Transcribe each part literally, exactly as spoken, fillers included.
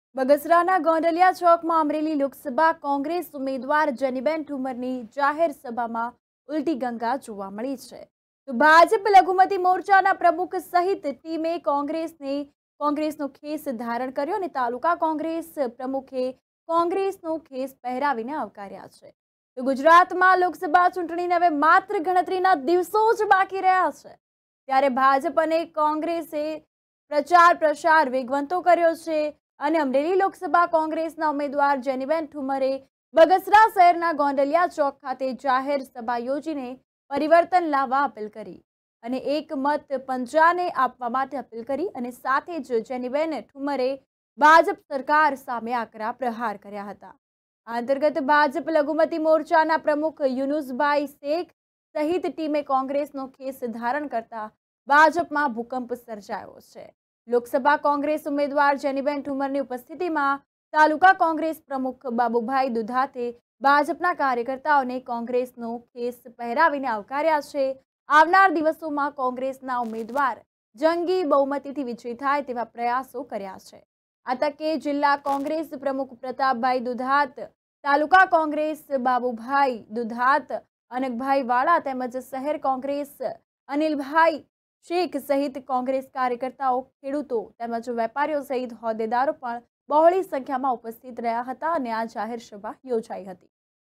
બગસરાના ગોંડલિયા ચોકમાં અમરેલી લોકસભા કોંગ્રેસ ઉમેદવાર જેનીબેન ઠુમરની જાહેર સભામાં ઉલટી ગંગા જોવા મળી છે. તો ભાજપ લઘુમતી મોરચાના પ્રમુખ સહિત ટીમે કોંગ્રેસને કોંગ્રેસનો ખેસ ધારણ કર્યો અને તાલુકા કોંગ્રેસ પ્રમુખે કોંગ્રેસનો ખેસ પહેરાવીને આવકાર્યા છે. તો ગુજરાતમાં લોકસભા ચૂંટણીને હવે માત્ર ગણતરીના દિવસો જ બાકી રહ્યા છે, ત્યારે ભાજપ અને કોંગ્રેસે પ્રચાર પ્રસાર વેગવંતો કર્યો છે અને અમરેલી લોકસભા કોંગ્રેસના ઉમેદવાર જેનીબેન ઠુમરે બગસરા શહેરના ગોંડલિયા ચોક ખાતે જાહેર સભા યોજીને પરિવર્તન લાવવા અપીલ કરી અને એક મત પંજાને આપવા માટે અપીલ કરી અને સાથે જ જેનીબેન ઠુમરે ભાજપ સરકાર સામે આકરા પ્રહાર કર્યા હતા. આ અંતર્ગત ભાજપ લઘુમતી મોરચાના પ્રમુખ યુનુસભાઈ શેખ સહિત ટીમે કોંગ્રેસનો ખેસ ધારણ કરતા ભાજપમાં ભૂકંપ સર્જાયો છે. લોકસભા કોંગ્રેસ ઉમેદવાર જેનીબેન ઠુમરની ઉપસ્થિતિમાં તાલુકા કોંગ્રેસ પ્રમુખ બાબુભાઈ દુધાતે ભાજપના કાર્યકર્તાઓને કોંગ્રેસનો ખેસ પહેરાવીને આવકાર્યા છે. આવનાર દિવસોમાં કોંગ્રેસના ઉમેદવાર જંગી બહુમતીથી વિજયી થાય તેવા પ્રયાસો કર્યા છે. આ તકે જિલ્લા કોંગ્રેસ પ્રમુખ પ્રતાપભાઈ દુધાત, તાલુકા કોંગ્રેસ બાબુભાઈ દુધાત, અનકભાઈ વાળા તેમજ શહેર કોંગ્રેસ અનિલભાઈ શેખ સહિત કોંગ્રેસ કાર્યકર્તાઓ, ખેડૂતો તેમજ વેપારીઓ સહિત હોદ્દેદારો પણ બહોળી સંખ્યામાં ઉપસ્થિત રહ્યા હતા અને આ જાહેર સભા યોજાઈ હતી.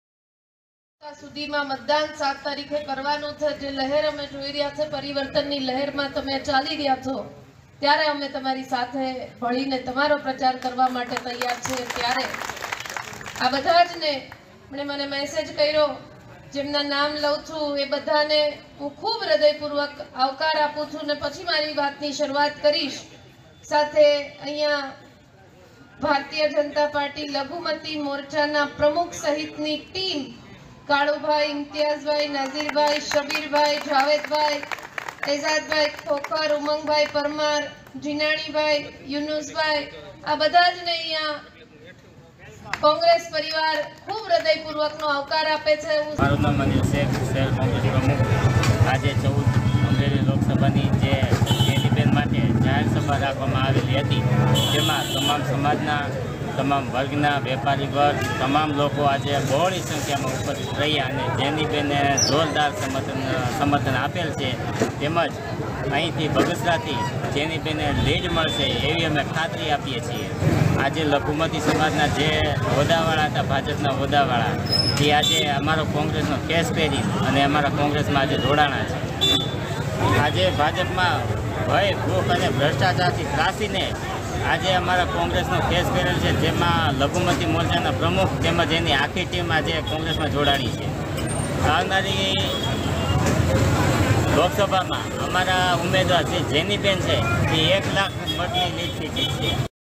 સુધીમાં મતદાન સાત તારીખે કરવાનું છે. જે લહેર અમે જોઈ રહ્યા છે, પરિવર્તનની લહેરમાં તમે ચાલી રહ્યા છો, ત્યારે અમે તમારી સાથે ભળીને તમારો પ્રચાર કરવા માટે તૈયાર છે. ત્યારે આ બધા જ ને મને મેસેજ કર્યો, જેમના નામ લઉં છું એ બધાને હું ખૂબ હૃદયપૂર્વક આવકાર આપું છું ને પછી મારી વાતની શરૂઆત કરીશ. સાથે અહીંયા ભારતીય જનતા પાર્ટી લઘુમતી મોરચાના પ્રમુખ સહિતની ટીમ, કાળુભાઈ, ઇમ્તિયાઝભાઈ, નાઝીરભાઈ, શબીરભાઈ, જાવેદભાઈ, એઝાદભાઈ ખોખર, ઉમંગભાઈ પરમાર, જીનાણીભાઈ, યુનુસભાઈ, આ બધા જ ને અહીંયા કોંગ્રેસ પરિવાર ખૂબ હૃદયપૂર્વકનો આવકાર આપે છે. મારું નામ અનિલ શેખ, શહેર કોંગ્રેસ પ્રમુખ. આજે ચૌદ અમરેલી લોકસભાની જે જેનીબેન માટે જાહેર સભા રાખવામાં આવેલી હતી, જેમાં તમામ સમાજના, તમામ વર્ગના, વેપારી વર્ગ, તમામ લોકો આજે બહોળી સંખ્યામાં ઉપસ્થિત રહ્યા અને જેનીબેને જોરદાર સમર્થન સમર્થન આપેલ છે. તેમજ અહીંથી બગસરાથી જેનીબેને લીડ મળશે એવી અમે ખાતરી આપીએ છીએ. આજે લઘુમતી સમાજના જે હોદ્દાવાળા હતા, ભાજપના હોદ્દાવાળા, જે આજે અમારો કોંગ્રેસનો કેસ પહેરી અને અમારા કોંગ્રેસમાં આજે જોડાણા છે. આજે ભાજપમાં ભય, ભૂખ અને ભ્રષ્ટાચારથી ત્રાસીને આજે અમારા કોંગ્રેસનો કેસ પહેરેલ છે, જેમાં લઘુમતી મોરચાના પ્રમુખ તેમજ એની આખી ટીમ આજે કોંગ્રેસમાં જોડાણી છે. આવનારી લોકસભામાં અમારા ઉમેદવાર જે જેનીબેન છે એ એક લાખ મતની લીડથી જીતશે.